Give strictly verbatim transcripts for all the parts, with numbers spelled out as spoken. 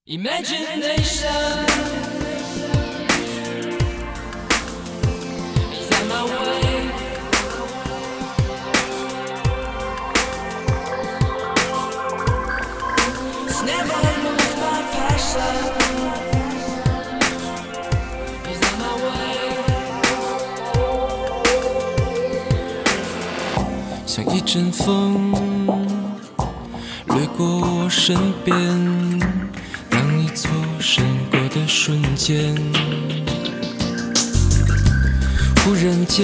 Imagination is on my way. It's never lose my passion. Is on my way. 像一阵风掠过我身边。当你错身过的瞬间，忽然间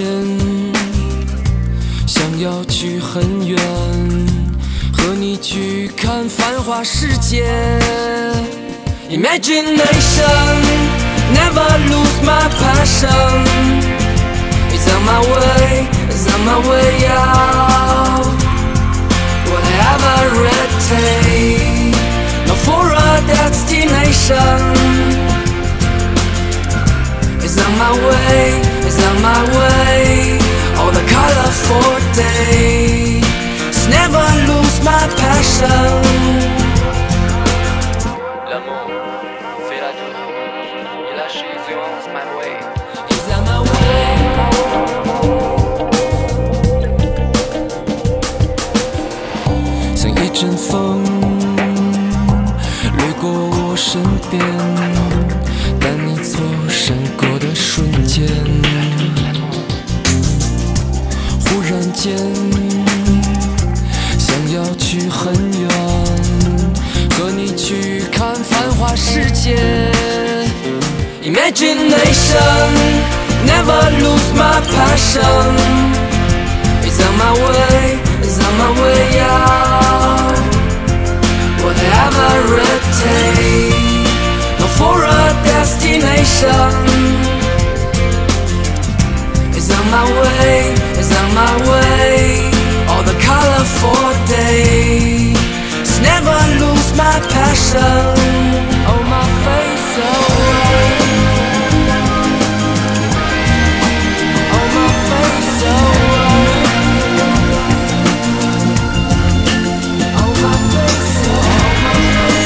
想要去很远，和你去看繁华世界。Imagination never lose my passion. It's on my way, it's on my way out. Whatever it takes, not for a destination. It's on my way, it's on my way. All the colorful days, never lose my passion. L'amour fait la tour, et la chaise is my way. It's on my way. 像一阵风掠过我身边，但你错身过的瞬间，忽然间想要去很远，和你去看繁华世界。Imagination never lose my passion. It's on my way, it's on my way out. Whatever it takes, not for a destination. It's on my way, it's on my way. All the colorful days, never lose my passion. Oh, my face away. Oh, my face away. Oh, my face away.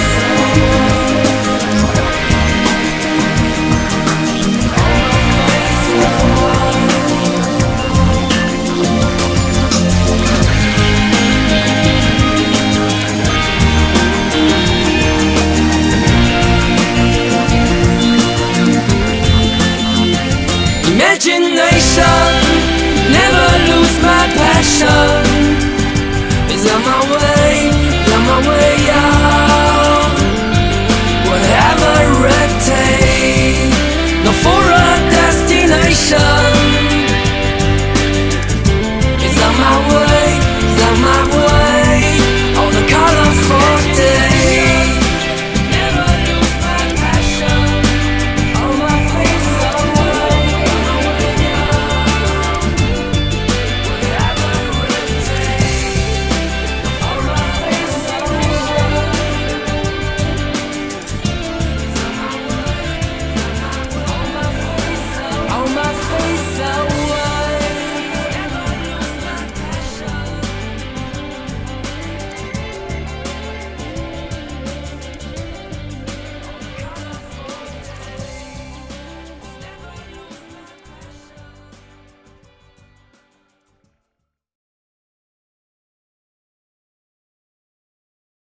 Imagination never lose my passion. It's on my way, on my way out. Whatever it takes, not for a destination.